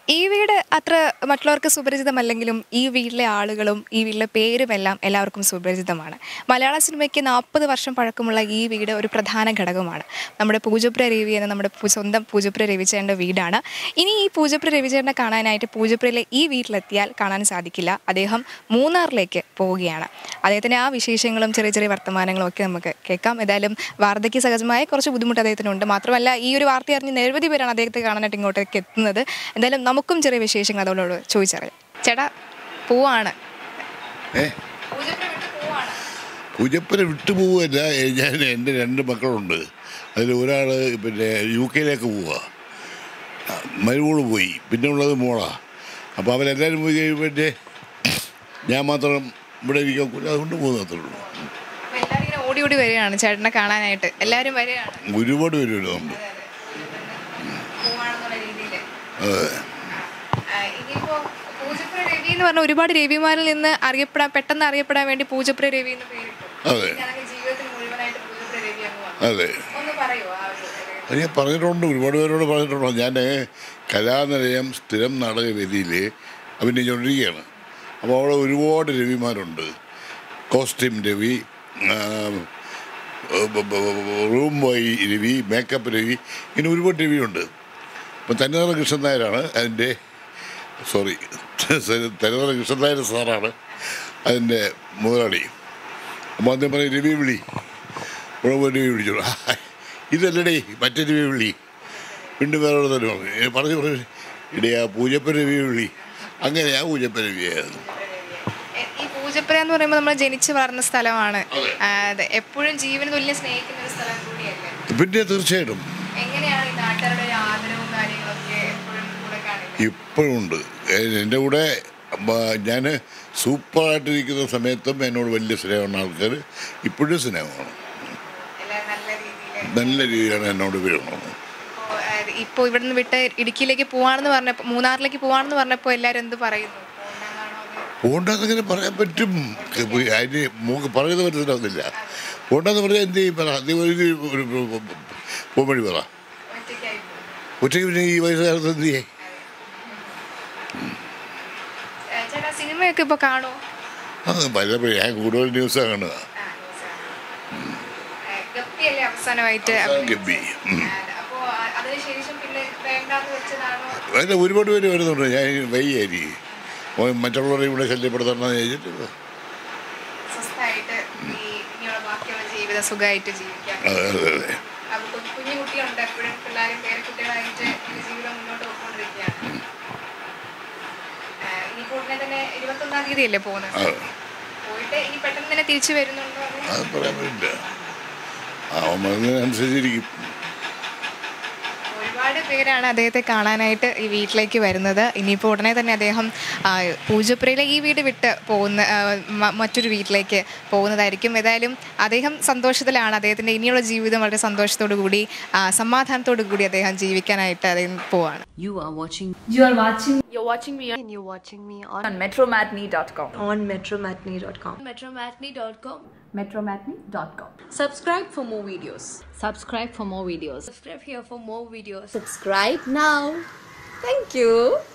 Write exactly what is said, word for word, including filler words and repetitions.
ഈ വീട് അത്ര മറ്റുള്ളവർക്ക് സുപരിചിതമല്ലെങ്കിലും ഈ വീട്ടിലെ ആളുകളും ഈ വീട്ടിലെ പേരുമെല്ലാം എല്ലാവർക്കും സുപരിചിതമാണ്. മലയാള സിനിമയ്ക്ക് നാൽപ്പത് വർഷം പഴക്കമുള്ള ഈ വീട് ഒരു പ്രധാന ഘടകമാണ്. നമ്മുടെ പൂജപ്പുര രവി എന്ന നമ്മുടെ സ്വന്തം പൂജപ്പുര രവിചേട്ടൻ്റെ വീടാണ്. ഇനി ഈ പൂജപ്പുര രവിചേട്ടനെ കാണാനായിട്ട് പൂജപ്പുരയിലെ ഈ വീട്ടിലെത്തിയാൽ കാണാൻ സാധിക്കില്ല. അദ്ദേഹം മൂന്നാറിലേക്ക് പോവുകയാണ്. അദ്ദേഹത്തിൻ്റെ ആ വിശേഷങ്ങളും ചെറിയ ചെറിയ വർത്തമാനങ്ങളും ഒക്കെ നമുക്ക് കേൾക്കാം. ഏതായാലും വാർദ്ധക്യ സഹജമായ കുറച്ച് ബുദ്ധിമുട്ട് അദ്ദേഹത്തിനുണ്ട്. മാത്രമല്ല ഈ ഒരു വാർത്ത അറിഞ്ഞ് നിരവധി പേരാണ് അദ്ദേഹത്തെ കാണാനായിട്ട് ഇങ്ങോട്ടേക്ക് എത്തുന്നത്. എന്തായാലും നമുക്കും ചെറിയ വിശേഷങ്ങൾ അതോട് ചോദിച്ചറിയാം. ചേട്ടാ പോവാണ്, പൂജപ്പുര വിട്ടു പോവുകയല്ല. ഞാൻ എൻ്റെ രണ്ട് മക്കളുണ്ട്. അതിൽ ഒരാൾ പിന്നെ യു കെയിലേക്ക് പോവുക, മരുമോള് പോയി, പിന്നെ ഉള്ളത് മോളാണ്. അപ്പോൾ അവരെല്ലാവരും പോയി കഴിയുമ്പോഴേ ഞാൻ മാത്രം ഇവിടെ ഇരിക്കാൻ അതുകൊണ്ട് പോകുന്നത്രേ ഉള്ളൂ. ഓടി ഓടി വരികയാണ് ചേട്ടനെ കാണാനായിട്ട്, എല്ലാവരും വരികയാണ്. ഒരുപാട് പേരുണ്ട് നമ്മൾ. അതെ, പൂജപ്പുര രവി എന്ന് പറഞ്ഞാൽ ഒരുപാട് രവിമാരിൽ നിന്ന് അറിയപ്പെടാൻ പെട്ടെന്ന് അറിയപ്പെടാൻ വേണ്ടി പൂജപ്പുര രവി എന്ന് പേര്. അതെ അതെ, അത് ഞാൻ പറഞ്ഞിട്ടുണ്ട്, ഒരുപാട് പേരോട് പറഞ്ഞിട്ടുണ്ടോ. ഞാൻ കലാനിലയം സ്ഥിരം നാടകവേദിയിൽ അഭിനയിച്ചുകൊണ്ടിരിക്കുകയാണ്. അപ്പോൾ അവിടെ ഒരുപാട് രവിമാരുണ്ട്. Costume Ravi, room boy Ravi, makeup Ravi, ഇങ്ങനെ ഒരുപാട് രവിയുണ്ട്. അപ്പം തനിനാഥ കൃഷ്ണൻ നായരാണ് അതിൻ്റെ സോറി തനിനാഥ കൃഷ്ണൻ നായർ സാറാണ് അതിൻ്റെ മുതലാളി. അപ്പോൾ അദ്ദേഹം പറയും രവി വിളി, ഉഴവ് രവി വിളിച്ചോളൂ. ഇതല്ലടേ മറ്റേ രവി വിളി. വീണ്ടും വേറെ തന്നെ പറഞ്ഞു പറഞ്ഞു പറഞ്ഞു ഇടയാ പൂജപ്പുര രവി വിളി. അങ്ങനെയാ പൂജപ്പുര രവിയായിരുന്നു. ഈ പൂജപ്പുര എന്ന് പറയുമ്പോൾ നമ്മൾ ജനിച്ച് വളർന്ന സ്ഥലമാണ്. അതെ, എപ്പോഴും ജീവന് തുല്യം സ്നേഹിക്കുന്ന ഒരു സ്ഥലം കൂടിയല്ലേ? പിന്നെ തീർച്ചയായിട്ടും. എങ്ങനെയാണ് ഈ നാട്ടുകാരുടെ ആദരവും കാര്യങ്ങളൊക്കെ എപ്പോഴും കൂടെ കാണുന്നത്? ഇപ്പോഴും ഉണ്ട് എൻ്റെ കൂടെ. ഞാൻ സൂപ്പറായിട്ടിരിക്കുന്ന സമയത്തും എന്നോട് വലിയ സ്നേഹമാണ് ആൾക്കാർ. ഇപ്പോഴും സ്നേഹമാണ്, നല്ല രീതിയിലാണ് എന്നോട് വീഴുന്നത്. ഇപ്പോൾ ഇവിടെ നിന്ന് വിട്ട് ഇടുക്കിയിലേക്ക് പോവാണെന്ന് പറഞ്ഞപ്പോൾ, മൂന്നാറിലേക്ക് പോവാണെന്ന് പറഞ്ഞപ്പോൾ എല്ലാവരും എന്ത് പറയുന്നു? പോണ്ടെന്നിങ്ങനെ പറയാൻ പറ്റും, അതിന് മൂക്ക് പറയുന്നത് മനസ്സിലാവുന്നില്ല. പോണ്ടെന്ന് പറഞ്ഞാൽ എന്ത് ചെയ്യും? പറ, ഒരു പോംവഴി പറ. ഒറ്റയ്ക്ക് പിന്നെ ഈ വയസ്സുകാലത്ത് എന്ത് ചെയ്യേ? സിനിമയൊക്കെ ഇപ്പോൾ കാണുമോ? ആ പലപ്പോഴും ഞാൻ കൂടുതൽ ന്യൂസാണ് കാണുക. അതിന് ഒരുപാട് പേര് വരുന്നുണ്ട്. ഞാൻ വയ്യായിരിക്കും മറ്റുള്ളവരെയും കൂടെ ശല്യപ്പെടുത്തണമെന്ന് ചോദിച്ചിട്ട് അതെ അതെ അതെ. അത് പറയാൻ പറ്റില്ല, അനുസരിച്ചിരിക്കും. ഒരുപാട് പേരാണ് അദ്ദേഹത്തെ കാണാനായിട്ട് ഈ വീട്ടിലേക്ക് വരുന്നത്. ഇനിയിപ്പോൾ ഉടനെ തന്നെ അദ്ദേഹം പൂജപ്പുരയിലെ ഈ വീട് വിട്ട് പോകുന്ന മറ്റൊരു വീട്ടിലേക്ക് പോകുന്നതായിരിക്കും. ഏതായാലും അദ്ദേഹം സന്തോഷത്തിലാണ്. അദ്ദേഹത്തിൻ്റെ ഇനിയുള്ള ജീവിതം വളരെ സന്തോഷത്തോടു കൂടി സമാധാനത്തോടു കൂടി അദ്ദേഹം ജീവിക്കാനായിട്ട് അദ്ദേഹം പോവാണ്. You are watching. You are watching. You're watching me. And you're watching me on, on metromatinee dot com. On metromatinee dot com. metromatinee dot com. metromatinee dot com. Subscribe for more videos. Subscribe for more videos. Subscribe here for more videos. Subscribe now. Thank you.